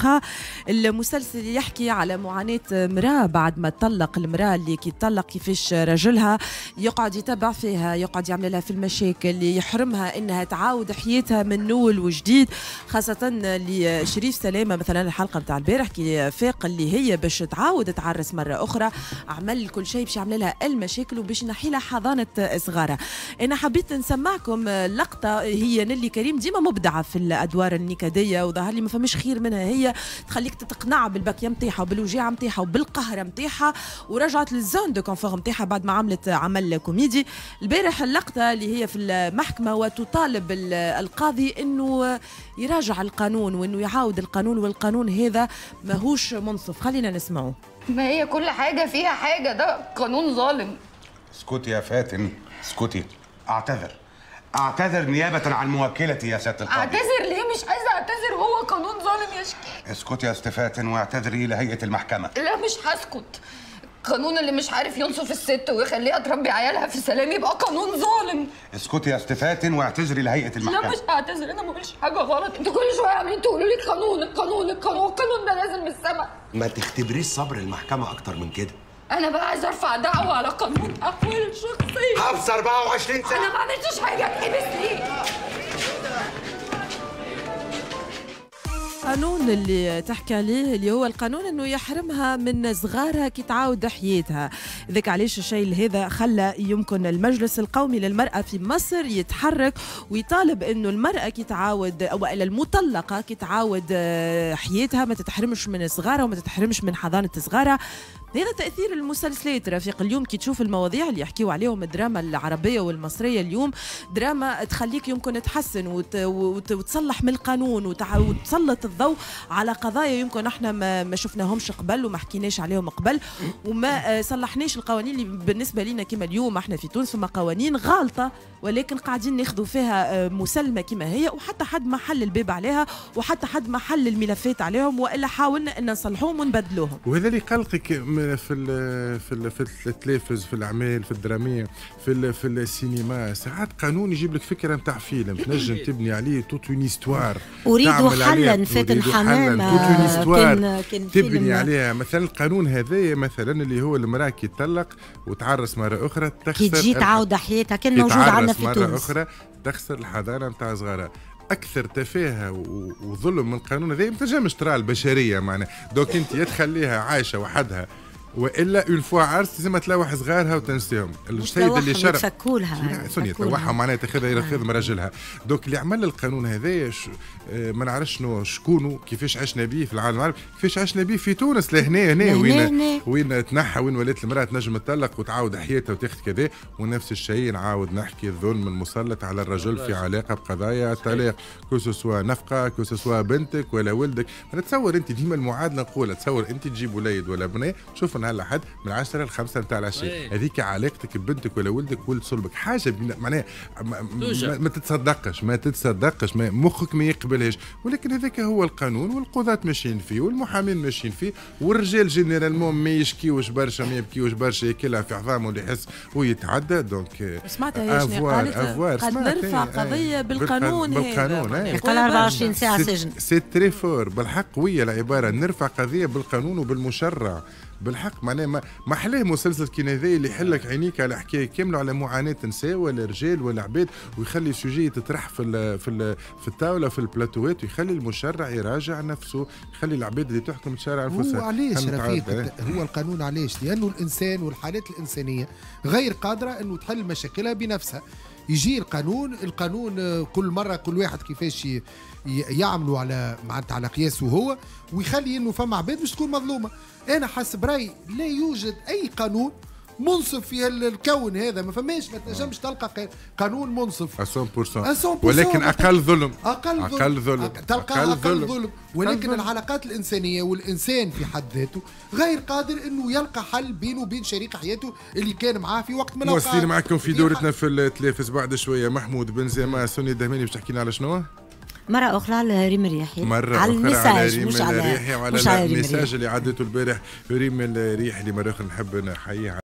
الأصدقاء. المسلسل يحكي على معاناة امرأة بعد ما تطلق. المرأة اللي كي تطلق كيفاش رجلها يقعد يتبع فيها، يقعد يعمل لها في المشاكل، يحرمها انها تعاود حياتها من نول وجديد، خاصة لشريف سلامة مثلا الحلقة نتاع البارح كي فاق اللي هي باش تعاود تعرس مرة أخرى، عمل كل شيء باش يعمل لها المشاكل وباش ينحي لها حضانة صغارها. أنا حبيت نسمعكم لقطة، هي نيلي كريم ديما مبدعة في الأدوار النكدية وظهر لي ما فماش خير منها، هي تخليك تقنع بالبكية نتاعها وبالوجاعة نتاعها وبالقهرة نتاعها، ورجعت للزون دو كونفور نتاعها بعد ما عملت عمل كوميدي. البارح اللقطة اللي هي في المحكمة وتطالب القاضي انه يراجع القانون وانه يعاود القانون، والقانون هذا ماهوش منصف. خلينا نسمعه. ما هي كل حاجة فيها حاجة، ده قانون ظالم. اسكتي يا فاتن، اسكتي. اعتذر نيابة عن موكلتي يا سيادة القاضي. اعتذر ليه؟ مش عايزة اعتذر، هو قانون ظالم يا شكي. اسكتي يا فاتن واعتذري لهيئة المحكمة. لا مش هسكت. القانون اللي مش عارف ينصف الست ويخليها تربي عيالها في سلام يبقى قانون ظالم. اسكتي يا فاتن واعتذري لهيئة المحكمة. لا مش هعتذر، انا ما بعملش حاجة غلط. انتوا كل شوية عاملين تقولوا لي القانون القانون القانون، القانون ده نازل من السما. ما تختبريش صبر المحكمة أكتر من كده. أنا بقى عايزة أرفع دعوة على قانون أحوال الشخصية. حبس 24 ساعة. أنا ما عملتش حاجة، اتحبس ليه؟ القانون اللي تحكي عليه اللي هو القانون انه يحرمها من صغارها كي تعاود حياتها. ذاك علاش الشيء هذا خلى يمكن المجلس القومي للمرأة في مصر يتحرك ويطالب انه المرأة كي تعاود او المطلقة كي تعاود حياتها ما تتحرمش من صغارها وما تتحرمش من حضانة صغارها. هذا تأثير المسلسلات رفيق. اليوم كي تشوف المواضيع اللي يحكيوا عليهم الدراما العربية والمصرية اليوم دراما تخليك يمكن تحسن وتصلح من القانون وتسلط الضوء على قضايا يمكن احنا ما شفناهمش قبل وما حكيناش عليهم قبل وما صلحناش القوانين اللي بالنسبة لنا كما اليوم احنا في تونس فما قوانين غالطة ولكن قاعدين ناخذوا فيها مسلمة كما هي وحتى حد ما حل الباب عليها وحتى حد ما حل الملفات عليهم والا حاولنا ان نصلحوهم ونبدلوهم. وهذا اللي يقلقك في التلفز في الاعمال في الدراميه في السينما. ساعات قانون يجيب لك فكره نتاع فيلم تنجم تبني عليه توت اون استوار. اريد حلا فاتن حمامه تبني عليها. مثلا القانون هذايا مثلا اللي هو المراه كي تطلق وتعرس مره اخرى تخسر كي تجي تعاود حياتها كان موجود عندنا في تونس مره اخرى تخسر الحضانه نتاع صغارها. اكثر تفاهه وظلم من القانون هذا ما تنجمش ترى البشريه معناها. دوك انت يا تخليها عايشه وحدها والا اون فوا عرس لازم تلوح صغارها وتنسيهم. السيد اللي شرع تفكولها سوني تلوحها معناها تاخذها يرخذ راجلها. دوك اللي عمل القانون هذايا ما نعرفش شنو شكونه كيفاش عشنا به في العالم العربي كيفاش عشنا به في تونس لهنا وين تنحى وين ولات المراه تنجم تطلق وتعاود حياتها وتاخذ كذا. ونفس الشيء نعاود نحكي الظلم المسلط على الرجل في علاقه بقضايا الطلاق كوسوسوا نفقه كوسوسوا بنتك ولا ولدك. تصور انت ديما المعادله نقولها تصور انت تجيب وليد ولا بنيه شوف نهار حد من 10 ل 5 نتاع العشيه هذيك علاقتك ببنتك ولا ولدك ولد صلبك حاجه معناها ما تتصدقش مخك ما يقبلهاش. ولكن هذاك هو القانون والقضاة ماشيين فيه والمحامين ماشيين فيه والرجال جينيرالمون ما يشكيوش برشا ما يبكيوش برشا ياكلها في عظامه اللي يحس ويتعدى. دونك سمعتها هي قالت نرفع قضيه بالقانون قال 24 ساعه سجن. سي تري فور بالحق ويا العباره نرفع قضيه بالقانون وبالمشرع بالحق. معناه ما احلاه مسلسل كي هذا اللي يحلك عينيك على حكايه كامله على معاناه نساء ولا رجال ولا عباد ويخلي سوجي تطرح في الطاوله في البلاتوات ويخلي المشرع يراجع نفسه يخلي العباد اللي تحكم تشرع انفسها. هو علاش رفيق هو القانون علاش؟ لانه الانسان والحالات الانسانيه غير قادره انه تحل مشاكلها بنفسها. يجي القانون كل مره كل واحد كيفاش يعملوا على معناتها على قياسه هو ويخلي انه فما عباد باش تكون مظلومه. انا حسب رايي لا يوجد اي قانون منصف في الكون هذا. ما فماش ما تنجمش تلقى قانون منصف 100% ولكن اقل ظلم تلقى اقل ظلم. ولكن العلاقات الانسانيه والانسان في حد ذاته غير قادر انه يلقى حل بينه وبين شريك حياته اللي كان معاه في وقت من الاوقات. مواصلين معكم في دورتنا في التلفز بعد شويه محمود بنزيما سوني الدهماني باش تحكي لنا على شنو؟ مرة أخرى على ريم الريحي مرة على أخرى على المساج ريم الريحي وعلى المساج اللي عدته البارح ريم الريحي اللي مرة أخرى نحب نحييها.